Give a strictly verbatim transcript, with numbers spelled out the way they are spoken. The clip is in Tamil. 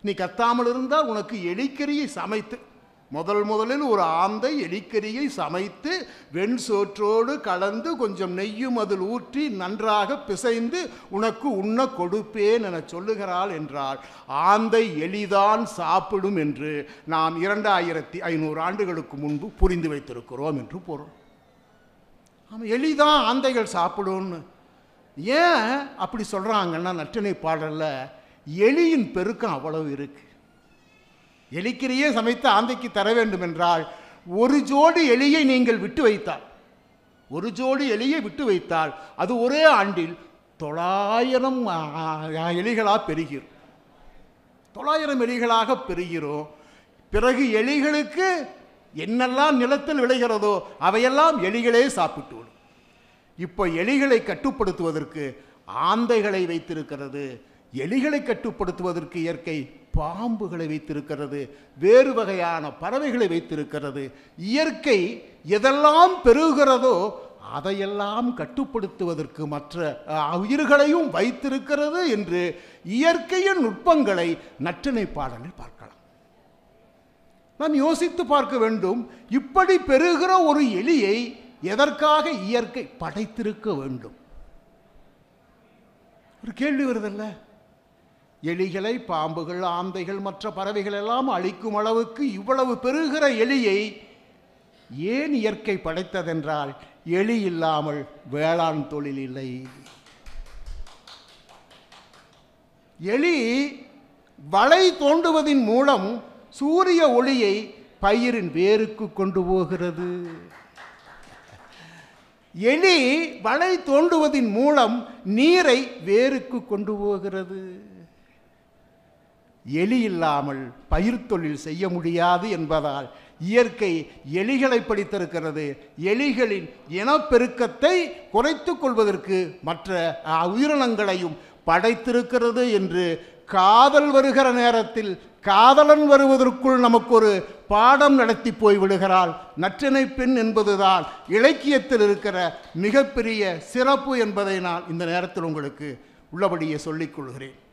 நீ கத்தாமல் இருந்தால் உனக்கு எலிக்கரியை சமைத்து, முதல் முதலில் ஒரு ஆந்தை எலிக்கரியை சமைத்து வெண் சோற்றோடு கலந்து கொஞ்சம் நெய்யும் அதில் ஊற்றி நன்றாக பிசைந்து உனக்கு உண்ண கொடுப்பேன் என சொல்லுகிறாள் என்றால் ஆந்தை எலிதான் சாப்பிடும் என்று நாம் இரண்டாயிரத்தி ஐநூறு ஆண்டுகளுக்கு முன்பு புரிந்து வைத்திருக்கிறோம் என்று பொருள். ஆமாம், எலிதான் ஆந்தைகள் சாப்பிடும்னு ஏன் அப்படி சொல்கிறாங்கன்னா, நற்றிணை பாடலில் எலியின் பெருக்கம் அவ்வளவு இருக்கு. எலிக்கரியே சமைத்து ஆந்தைக்கு தர வேண்டும் என்றால் ஒரு ஜோடி எலியை நீங்கள் விட்டு வைத்தால், ஒரு ஜோடி எலியை விட்டு வைத்தால் அது ஒரே ஆண்டில் தொள்ளாயிரம் எலிகளாக பெருகிறோம். தொள்ளாயிரம் எலிகளாக பெருகிறோம். பிறகு எலிகளுக்கு என்னெல்லாம் நிலத்தில் விளைகிறதோ அவையெல்லாம் எலிகளே சாப்பிட்டு விடும். இப்போ எலிகளை கட்டுப்படுத்துவதற்கு ஆந்தைகளை வைத்திருக்கிறது, எலிகளை கட்டுப்படுத்துவதற்கு இயற்கை பாம்புகளை வைத்திருக்கிறது, வேறு வகையான பறவைகளை வைத்திருக்கிறது. இயற்கை எதெல்லாம் பெருகிறதோ அதையெல்லாம் கட்டுப்படுத்துவதற்கு மற்ற உயிர்களையும் வைத்திருக்கிறது என்று இயற்கையின் நுட்பங்களை நற்றிணை பாடலில் பார்க்கலாம். நாம் யோசித்து பார்க்க வேண்டும், இப்படி பெருகிற ஒரு எலியை எதற்காக இயற்கை படைத்திருக்க வேண்டும்? ஒரு கேள்வி வருதல்ல. எலிகளை, பாம்புகள், ஆந்தைகள், மற்ற பறவைகள் எல்லாம் அழிக்கும் அளவுக்கு இவ்வளவு பெருகிற எலியை ஏன் இயற்கை படைத்ததென்றால், எலி இல்லாமல் வேளாண் தொழில் இல்லை. எலி வலை தோண்டுவதின் மூலம் சூரிய ஒளியை பயிரின் வேருக்கு கொண்டு போகிறது. எலி வலை தோண்டுவதின் மூலம் நீரை வேருக்கு கொண்டு போகிறது. எலி இல்லாமல் பயிர் தொழில் செய்ய முடியாது என்பதால் இயற்கை எலிகளை படைத்திருக்கிறது. எலிகளின் இனப்பெருக்கத்தை குறைத்துக் கொள்வதற்கு மற்ற உயிரினங்களையும் படைத்திருக்கிறது என்று காதல் வருகிற நேரத்தில் காதலன் வருவதற்குள் நமக்கு ஒரு பாடம் நடத்தி போய்விடுகிறாள். நற்றிணை பெண் என்பதுதான் இலக்கியத்தில் இருக்கிற மிகப்பெரிய சிறப்பு என்பதை நான் இந்த நேரத்தில் உங்களுக்கு உள்ளபடியே சொல்லிக் கொள்கிறேன்.